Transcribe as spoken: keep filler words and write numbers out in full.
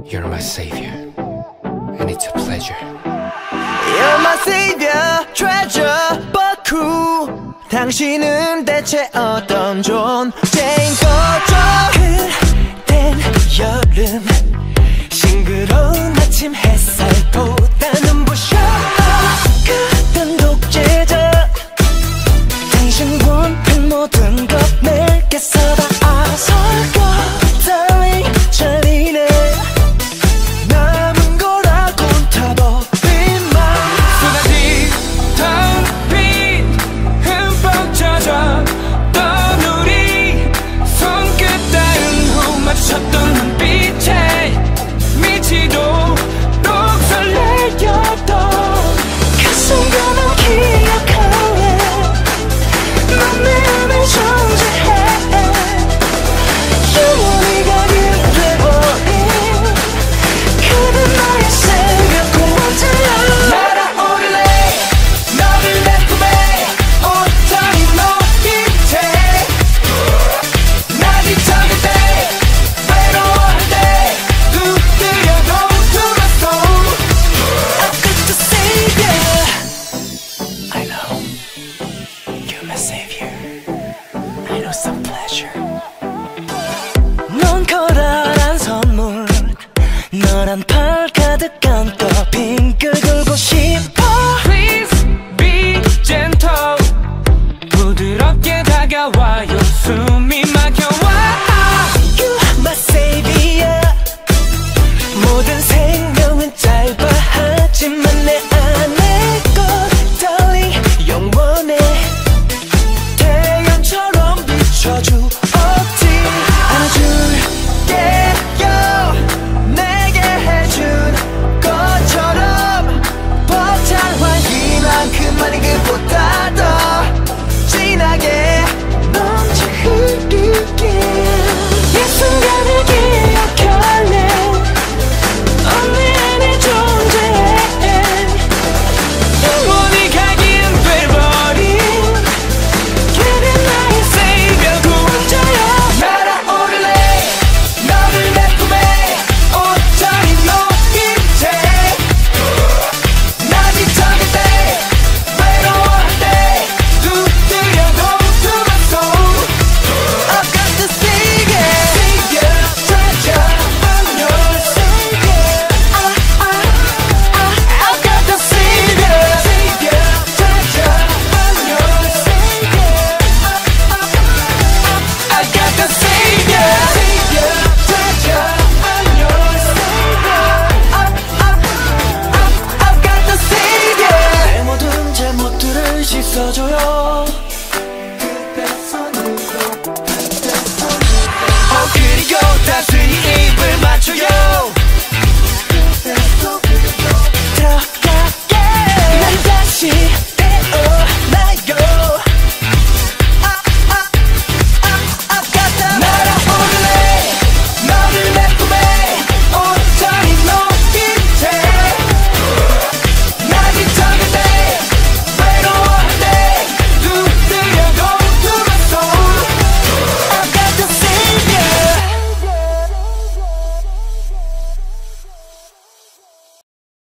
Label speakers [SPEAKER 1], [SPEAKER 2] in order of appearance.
[SPEAKER 1] You're my savior, and it's a pleasure.
[SPEAKER 2] You're my savior, treasure, but cruel. 당신은 대체 어떤 존재인 거죠? 그댄 여름, 싱그러운 아침 햇살보다는 부셔. 그댄 독재자, 당신 원한 모든 것 내게서 다 앗아가. Darling, 잘이네. 남은 거라곤 다 버린 맘.
[SPEAKER 3] 쏟아지던 빛 흠뻑 젖어 던 우리 손끝 닿은 후 마주쳤던 눈빛에 미치도록 설레였던
[SPEAKER 2] 그 순간을 기억하네. 넌 내 안에 존재해. 영원히 가게 돼버린 그대 나의 새벽 원자야.
[SPEAKER 3] 날아오를래 너를 내 꿈에 온전히 너 밑에 나 뒤척일 때 외로워할 때 두드려도 들었어.
[SPEAKER 2] I've got to save you. I know you're my savior. I know some pleasure. 넌 커다란 선물, 너란 팔 가득한 또